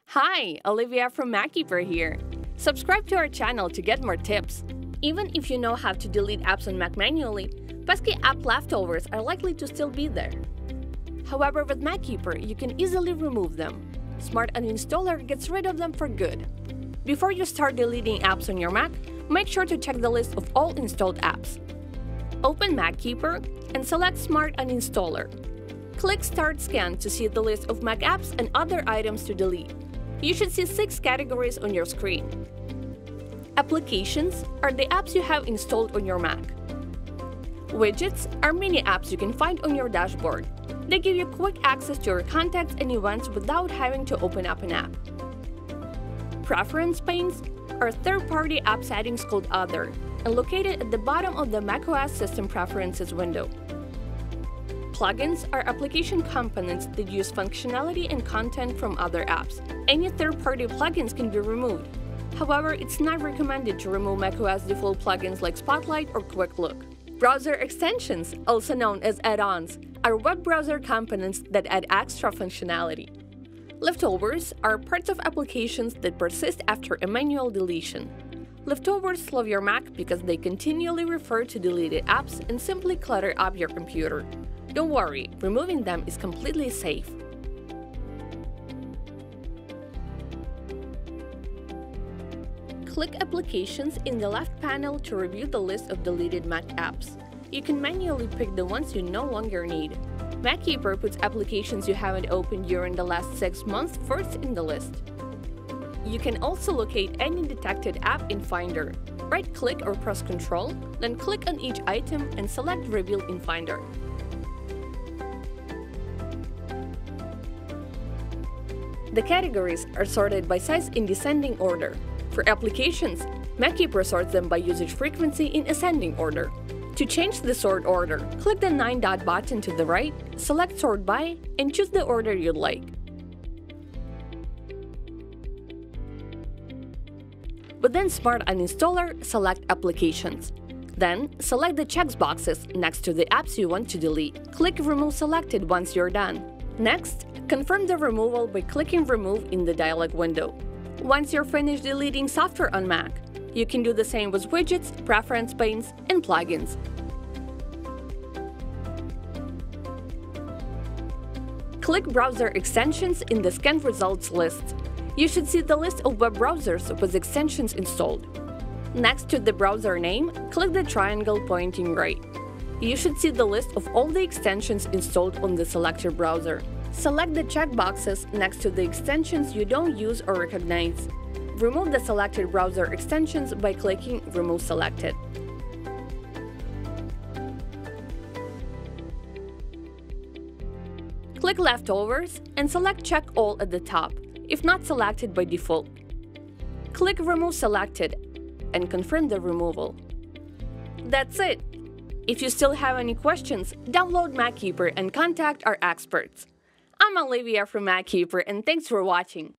Hi, Olivia from MacKeeper here. Subscribe to our channel to get more tips. Even if you know how to delete apps on Mac manually, pesky app leftovers are likely to still be there. However, with MacKeeper, you can easily remove them. Smart Uninstaller gets rid of them for good. Before you start deleting apps on your Mac, make sure to check the list of all installed apps. Open MacKeeper and select Smart Uninstaller. Click Start Scan to see the list of Mac apps and other items to delete. You should see 6 categories on your screen. Applications are the apps you have installed on your Mac. Widgets are mini apps you can find on your dashboard. They give you quick access to your contacts and events without having to open up an app. Preference panes are third-party app settings called Other and located at the bottom of the macOS System Preferences window. Plugins are application components that use functionality and content from other apps. Any third-party plugins can be removed. However, it's not recommended to remove macOS default plugins like Spotlight or Quick Look. Browser extensions, also known as add-ons, are web browser components that add extra functionality. Leftovers are parts of applications that persist after a manual deletion. Leftovers slow your Mac because they continually refer to deleted apps and simply clutter up your computer. Don't worry, removing them is completely safe. Click Applications in the left panel to review the list of deleted Mac apps. You can manually pick the ones you no longer need. MacKeeper puts applications you haven't opened during the last 6 months first in the list. You can also locate any detected app in Finder. Right-click or press Ctrl, then click on each item and select Reveal in Finder. The categories are sorted by size in descending order. For applications, MacKeeper sorts them by usage frequency in ascending order. To change the sort order, click the 9-dot button to the right, select Sort By, and choose the order you'd like. Within Smart Uninstaller, select Applications. Then, select the checkboxes next to the apps you want to delete. Click Remove Selected once you're done. Next, confirm the removal by clicking Remove in the dialog window. Once you're finished deleting software on Mac, you can do the same with widgets, preference panes, and plugins. Click Browser Extensions in the Scan Results list. You should see the list of web browsers with extensions installed. Next to the browser name, click the triangle pointing right. You should see the list of all the extensions installed on the selected browser. Select the checkboxes next to the extensions you don't use or recognize. Remove the selected browser extensions by clicking Remove Selected. Click Leftovers and select Check All at the top, if not selected by default. Click Remove Selected and confirm the removal. That's it! If you still have any questions, download MacKeeper and contact our experts. I'm Olivia from MacKeeper, and thanks for watching.